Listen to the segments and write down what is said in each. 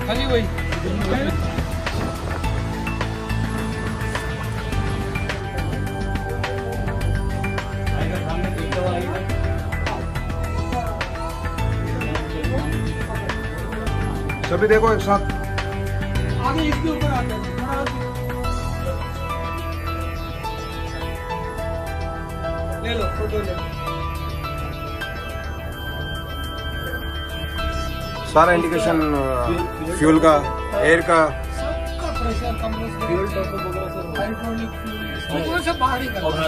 खाली वही सभी देखो एक साथ आगे इसके ऊपर आता है। ले लो फोटो ले लो। सारा इंडिकेशन फ्यूल का, एयर का, सबका pressure, compressor, fuel top hydraulic fuel वो सब बाहर ही करता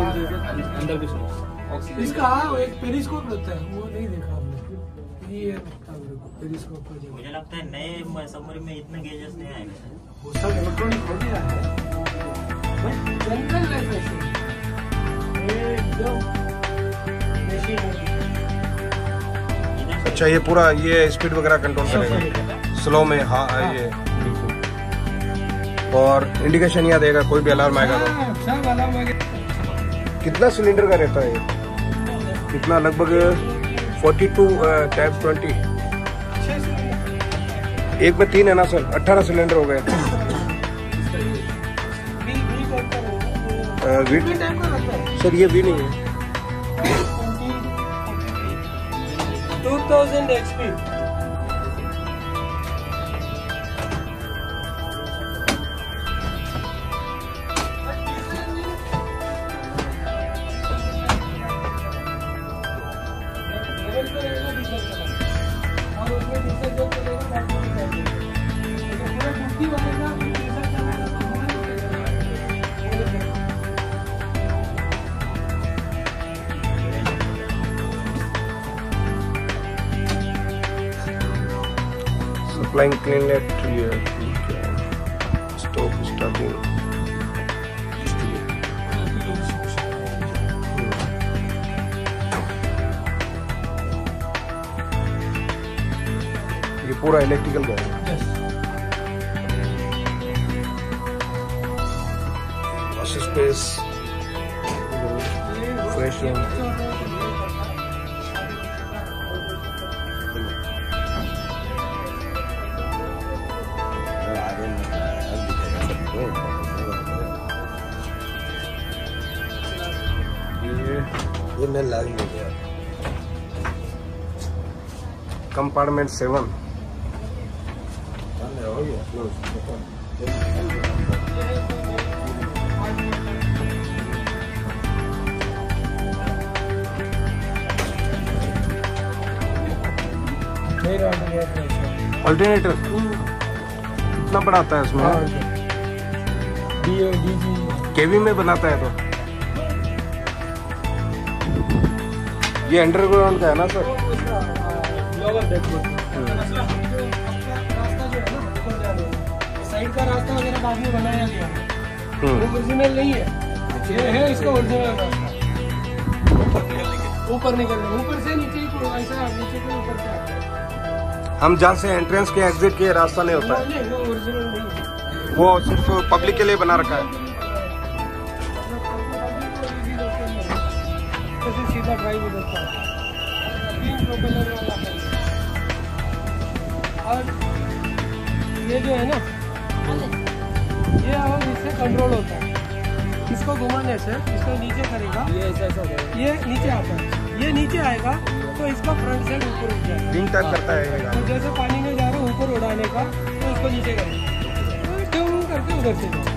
है। इसका एक पेरिस्कोप रहता है, वो नहीं देखा हमने। ये पेरिस्कोप का मुझे लगता है नए सबमरीन में इतने गेजेस नहीं आएंगे। वो सब इलेक्ट्रॉनिक हो गया है, जनरल लाइफ एकदम मशीन। अच्छा ये पूरा ये स्पीड वगैरह कंट्रोल करेगा स्लो में। हाँ ये बिल्कुल। और इंडिकेशन यहाँ देगा, कोई भी अलार्म आएगा तो। सब अलार्म आएगा। कितना सिलेंडर का रहता है ये? कितना? लगभग 42 टाइप 20। एक में 3 है ना सर, 18 सिलेंडर हो गए। सर ये भी नहीं है। 2000 HP। Supplying cleanlet here. Stop starting. ये पूरा इलेक्ट्रिकल का है। Wash space, fresh room. ये मैं लाग नहीं गया। कंपार्टमेंट 7 हो गया। अल्टरनेटर कितना बड़ा आता है इसमें? केवी में बनाता है तो ये अंडरग्राउंड का है ना सर? साइड का रास्ता वगैरह बाद में बनाया गया है, वो ओरिजिनल नहीं है। ये है इसका ओरिजिनल रास्ता। ऊपर निकलने, ऊपर से नीचे ही ऐसा, नीचे के ऊपर से आता है। हम जहाँ से एंट्रेंस के एग्जिट के रास्ता नहीं होता है, वो ओरिजिनल नहीं है, वो सिर्फ पब्लिक के लिए बना रखा है। सीधा ड्राइव हो जाता है। प्रोपेलर वाला है। और ये जो है ना, ये अब इससे कंट्रोल होता है। इसको घुमाने से इसको नीचे करेगा, ये ऐसा होगा, ये नीचे आता है, ये नीचे आएगा तो इसका फ्रंट साइड ऊपर उठ जाएगा, विंग टच करता है। तो जैसे पानी में जा रहे हो ऊपर उड़ाने का, तो इसको नीचे करेगा, तो करके उधर से जाओ।